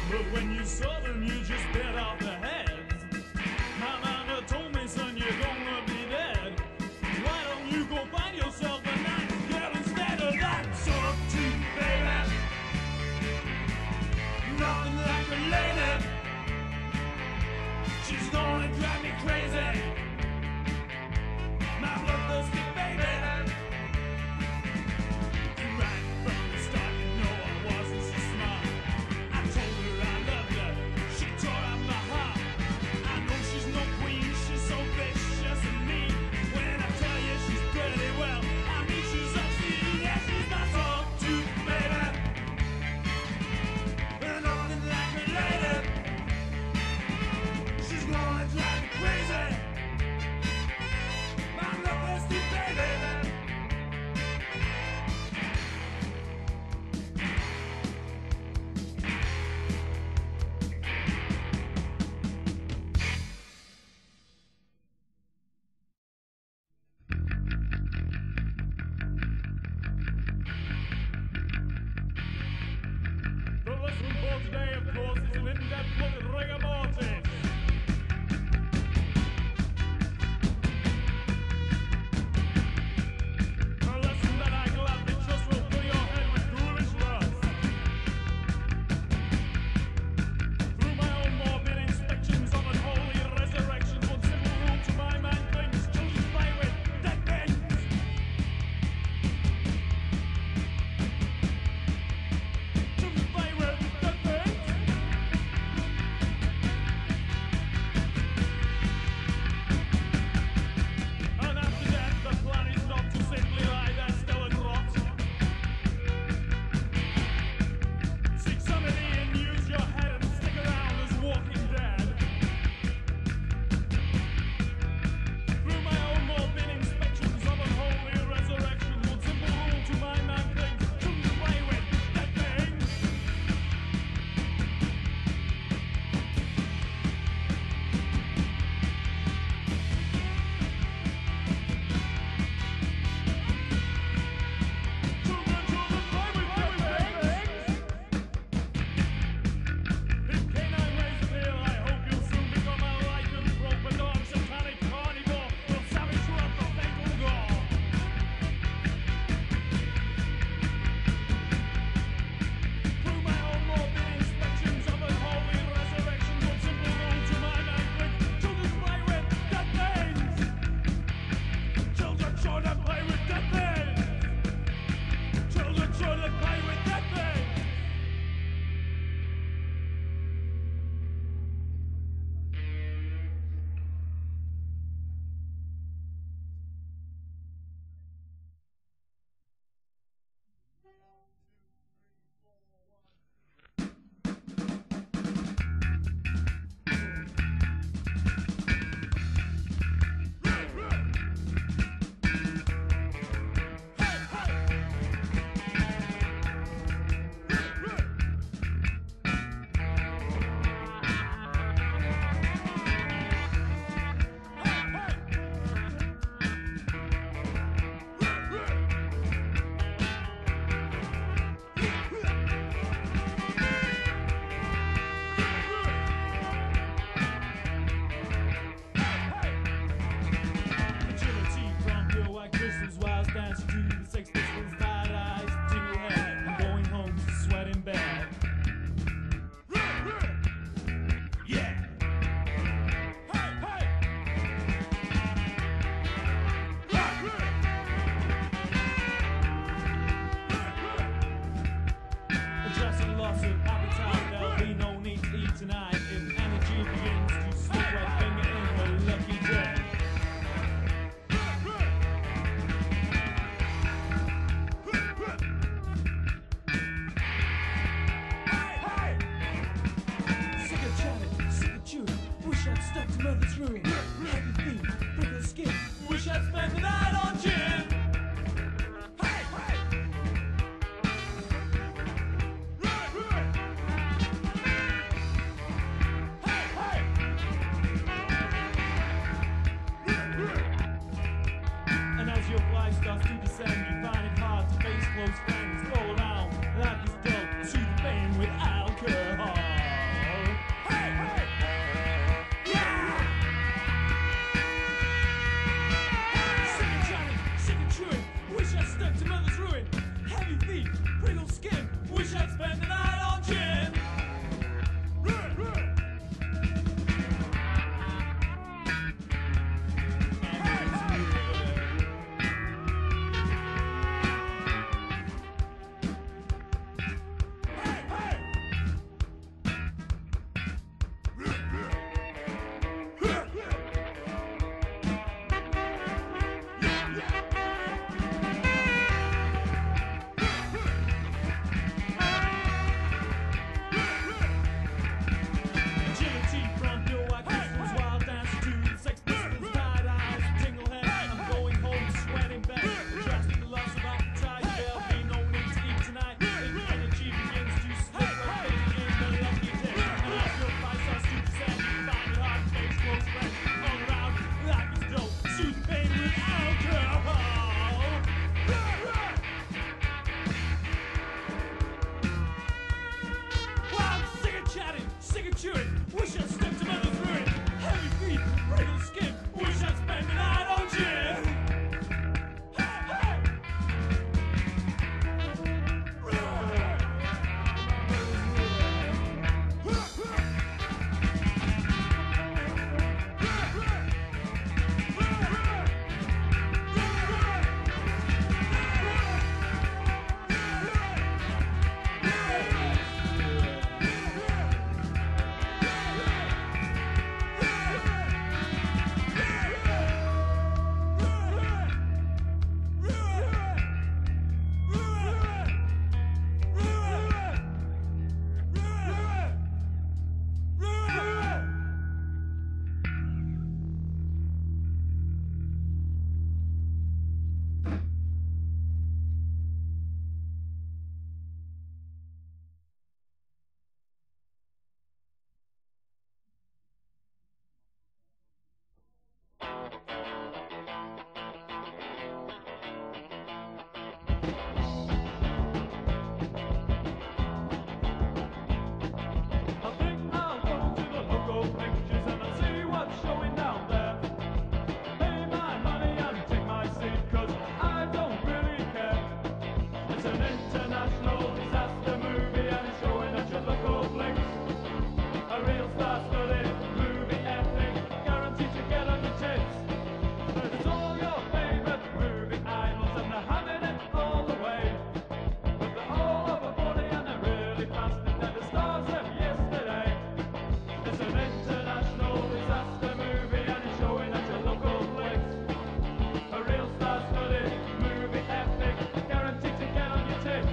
But when you saw them, you just bit off the heads. My mama told me, son, you're gonna be dead. Why don't you go find yourself a nice girl instead of that sawtooth baby? Nothing like a lady. She's gonna drive me crazy. My bloodthirsty baby. Right from the start, you know I wasn't so smart. I told her I loved her. She tore out my heart. I know she's no queen. She's so vicious and mean. When I tell you she's pretty, well, I mean she's obscene. Yeah, she's my sawtooth baby. Nothing like a lady. She's gonna drive me crazy. My bloodthirsty baby. The lesson for today, of course, is an in-depth look at rigor mortis. A lesson that I gladly trust will fill your head with ghoulish lust. Through my own morbid inspections of unholy resurrections, one simple rule to my mind clings: children play with dead things. Children play with dead things. And after death, the plan is not to simply lie there still and rot. Seek sanity and use your head and stick around as Walking Dead. Through my own morbid inspections of unholy resurrections, one simple rule to my mind clings: children play with dead things. Children play with dead things. In canine ways appeal, I hope you'll soon become a lycanthrope, a dog, satanic carnivore, or savage wrath of fatal gore. Through my own morbid inspections of unholy resurrections, one simple rule to my mind clings: children play with dead things. Children play with dead things. Children play with dead things. Agility from pure white crystals, while dancing to the Sex Pistols, tired eyes, tingle head, going home to sweat in bed. Yeah. Addressing loss of appetite, there'll be no need to eat tonight. If energy begins to slip wet finger in the lucky day. Sick of chatting, sick of chewing. Wish I'd stuck to mother's room. Heavy feet, brittle skin. Wish I'd spent the night on gin. And as your fly starts to descend, you find it hard to face close friends all around. Life is dull, soothe the pain with alcohol. I think I'll go to the local pictures and I'll see what's showing down there. Pay my money and take my seat, 'cause I don't really care. It's an international disaster movie and it's showing at your local flicks. A real star-studded movie epic, guaranteed to get on your tits. It's all your favourite movie idols and they're having it all the way. But they're all over 40 and they're really fast and they're the stars of yesterday. It's an international disaster movie and it's showing at your local flicks. A real star-studded movie epic, guaranteed to get on your tits.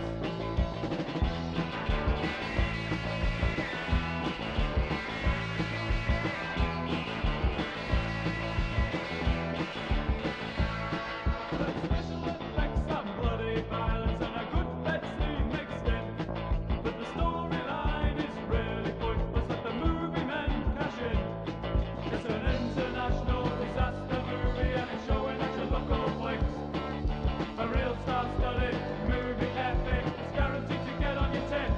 Special effects and bloody violence and a good bed scene mixed in. But the storyline is really pointless, let the movie men cash in. It's an international disaster movie and it's showing at your local flicks. A real star-studded movie epic, it's guaranteed to get on your tits.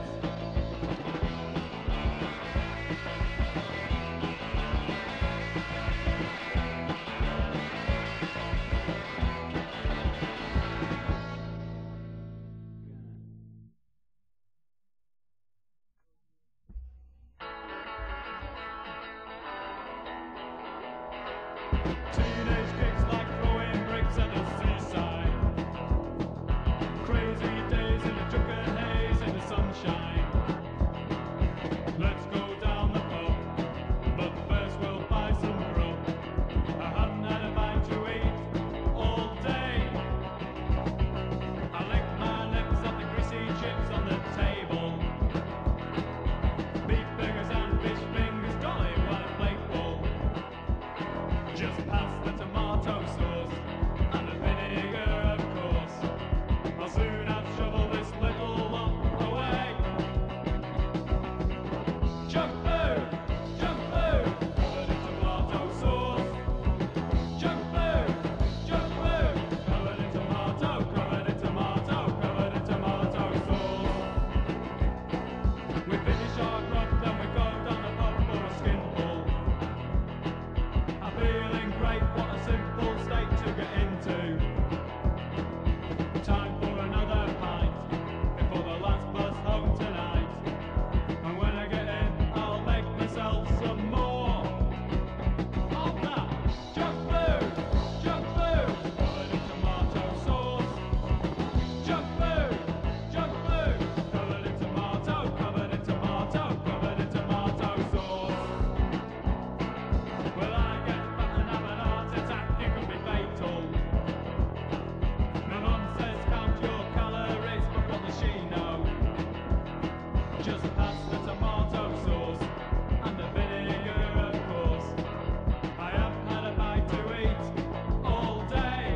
Teenage kicks like throwing bricks at a seaside. Crazy days in a drunken haze in the sunshine. Let's go down the pub, but first we'll buy some grub. I haven't had a bite to eat all day. I lick my lips at the greasy chips on the table. Beef fingers and fish fingers, golly, what a plateful. Just pass the tomato sauce and the vinegar, of course. I'll soon have shoveled this little lump away. Junk food, covered in tomato sauce. Junk food, covered in tomato, covered in tomato, covered in tomato sauce. We finish our crop, then we go down the pub for a skinful. I'm feeling great, what a simple state to get into. Time for another pint before the last bus home tonight. And when I get in, I'll make myself some more of that junk food, covered in tomato sauce. Junk food, covered in tomato, covered in tomato, covered in tomato sauce. Will I get fat and have an heart attack? It could be fatal. My mum says count your calories, but what does she know? Just pass the tomato sauce and the vinegar, of course. I haven't had a bite to eat all day.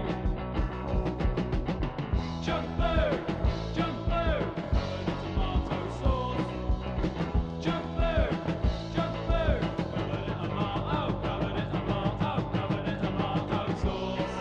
Junk food, covered in tomato sauce. Junk food, covered in tomato, covered in tomato, covered in tomato sauce.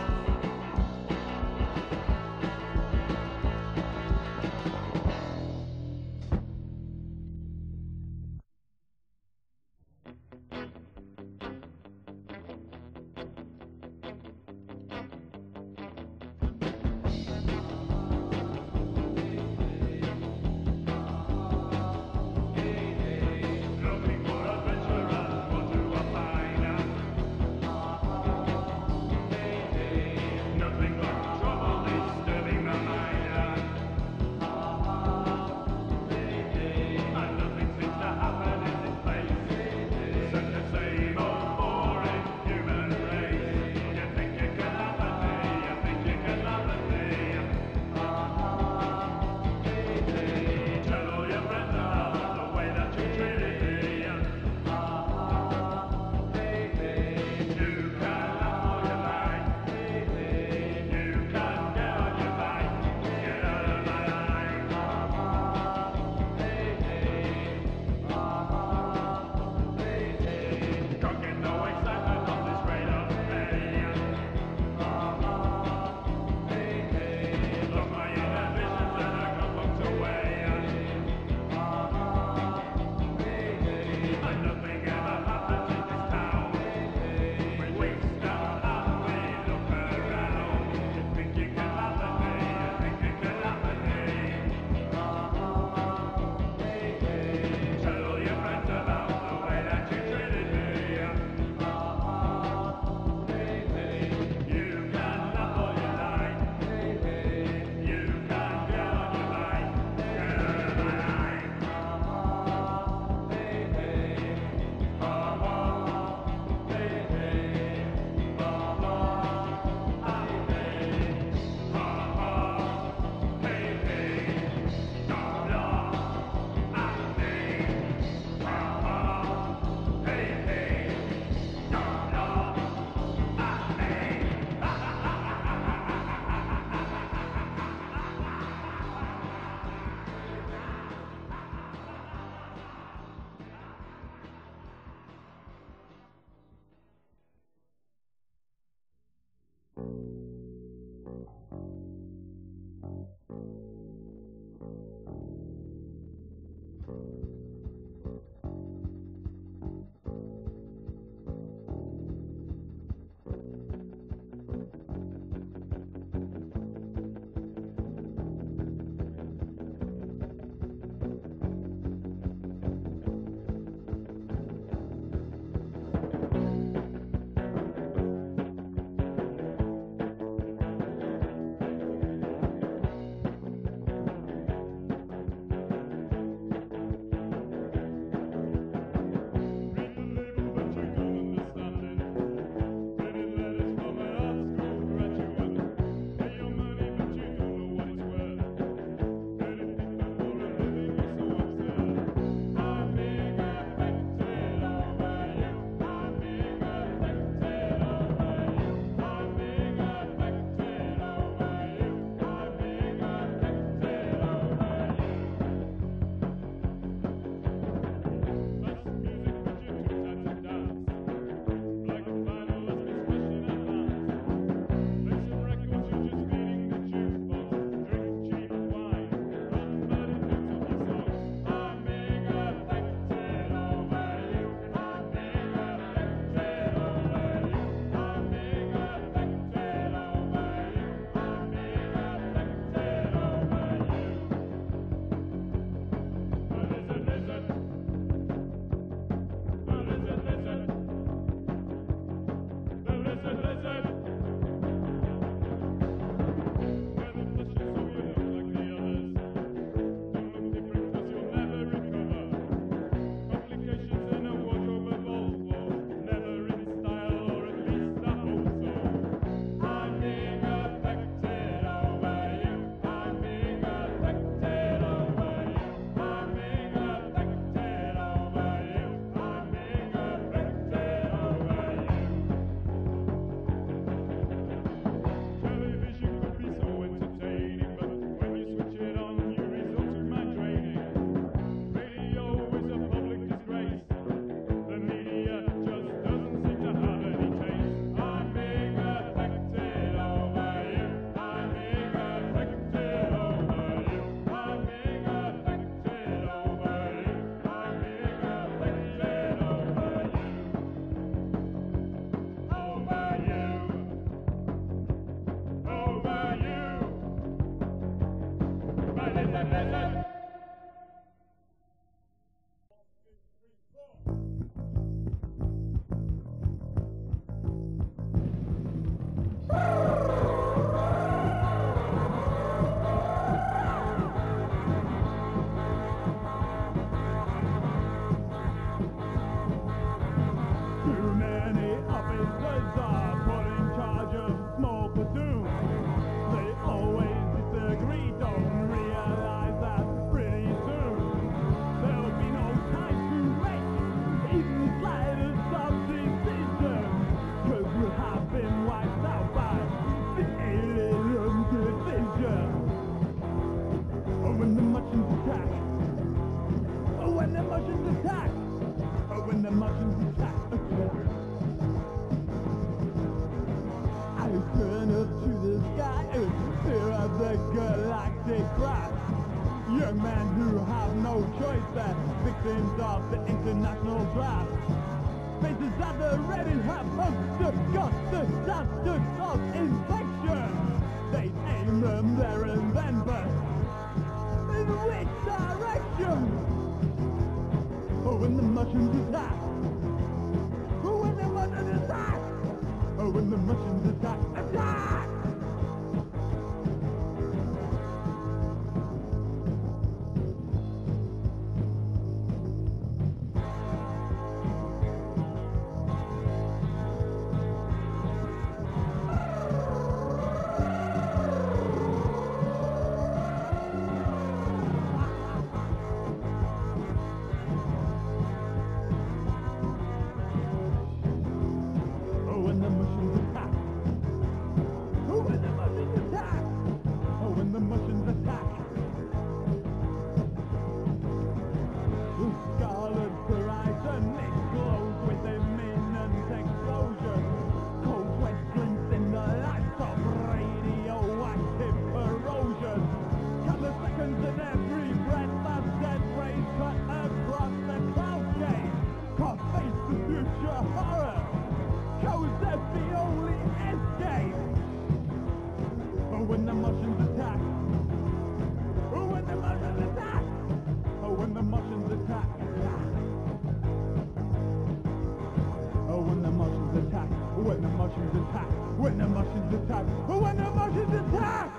emotions attack. But when the emotions attack,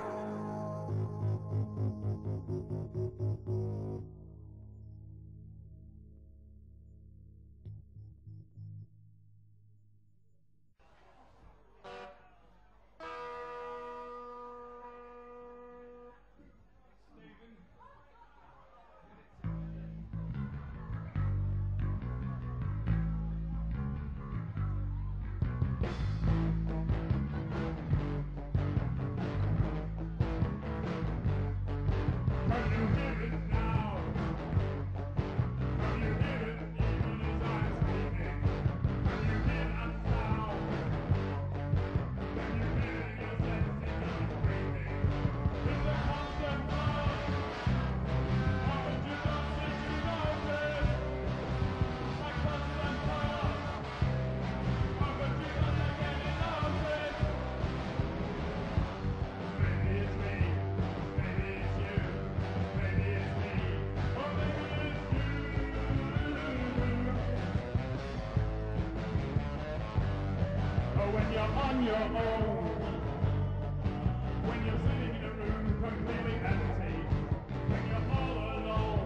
on your own, when you're sitting in a room completely empty, when you're all alone,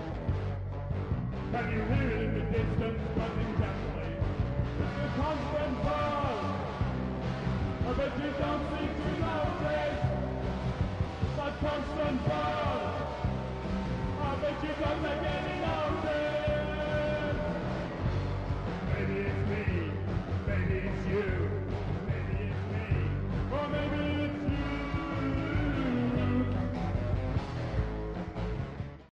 can you hear it in the distance buzzing gently? It's a constant buzz, but you don't seem to notice that constant buzz, but you don't make it.